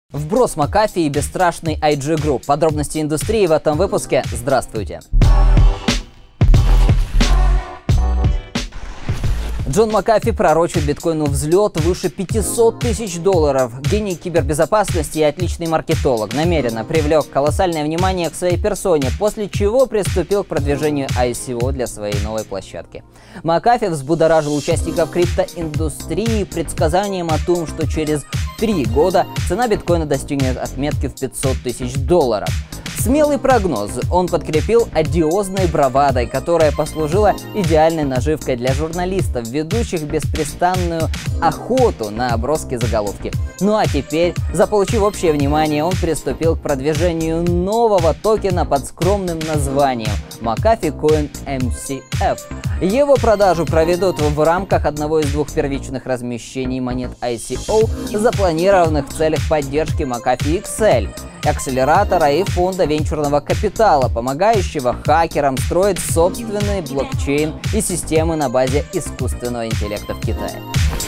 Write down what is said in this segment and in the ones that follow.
Вброс Макафи и бесстрашный IG Group. Подробности индустрии в этом выпуске. Здравствуйте! Джон Макафи пророчит биткоину взлет выше $500 тысяч. Гений кибербезопасности и отличный маркетолог намеренно привлек колоссальное внимание к своей персоне, после чего приступил к продвижению ICO для своей новой площадки. Макафи взбудоражил участников криптоиндустрии предсказанием о том, что через 3 года цена биткоина достигнет отметки в $500 тысяч. Смелый прогноз он подкрепил одиозной бравадой, которая послужила идеальной наживкой для журналистов, ведущих беспрестанную охоту на броские заголовки. Ну а теперь, заполучив общее внимание, он приступил к продвижению нового токена под скромным названием Макафи Coin MCF. Его продажу проведут в рамках одного из 2 первичных размещений монет ICO, запланированных в целях поддержки Макафи XL, акселератора и фонда венчурного капитала, помогающего хакерам строить собственный блокчейн и системы на базе искусственного интеллекта в Китае.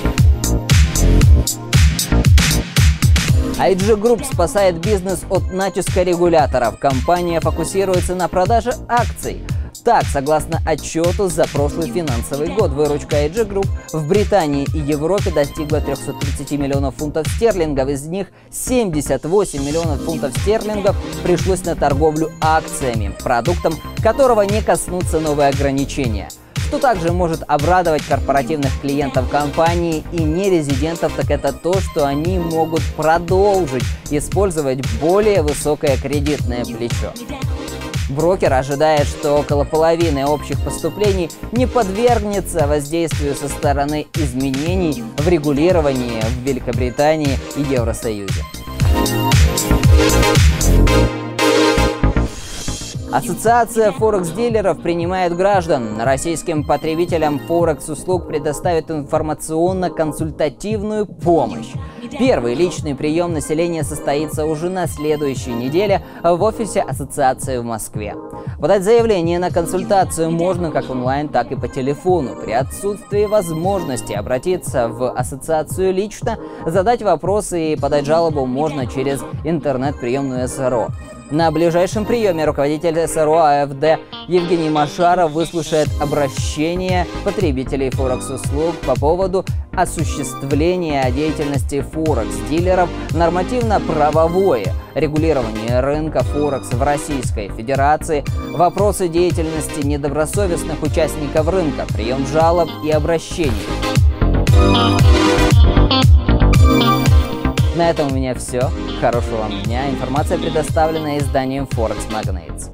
IG Group спасает бизнес от натиска регуляторов. Компания фокусируется на продаже акций. Так, согласно отчету за прошлый финансовый год, выручка IG Group в Британии и Европе достигла 330 миллионов фунтов стерлингов. Из них 78 миллионов фунтов стерлингов пришлось на торговлю акциями, продуктом которого не коснутся новые ограничения. Что также может обрадовать корпоративных клиентов компании и нерезидентов, так это то, что они могут продолжить использовать более высокое кредитное плечо. Брокер ожидает, что около половины общих поступлений не подвергнется воздействию со стороны изменений в регулировании в Великобритании и Евросоюзе. Ассоциация Форекс-дилеров принимает граждан. Российским потребителям Форекс-услуг предоставит информационно-консультативную помощь. Первый личный прием населения состоится уже на следующей неделе в офисе ассоциации в Москве. Подать заявление на консультацию можно как онлайн, так и по телефону. При отсутствии возможности обратиться в ассоциацию лично, задать вопросы и подать жалобу можно через интернет-приемную СРО. На ближайшем приеме руководитель СРО АФД Евгений Машаров выслушает обращение потребителей Форекс-услуг по поводу осуществления деятельности Форекс-дилеров, нормативно-правовое регулирование рынка Форекс в Российской Федерации, вопросы деятельности недобросовестных участников рынка, прием жалоб и обращений. На этом у меня все. Хорошего вам дня. Информация предоставлена изданием Forex Magnates.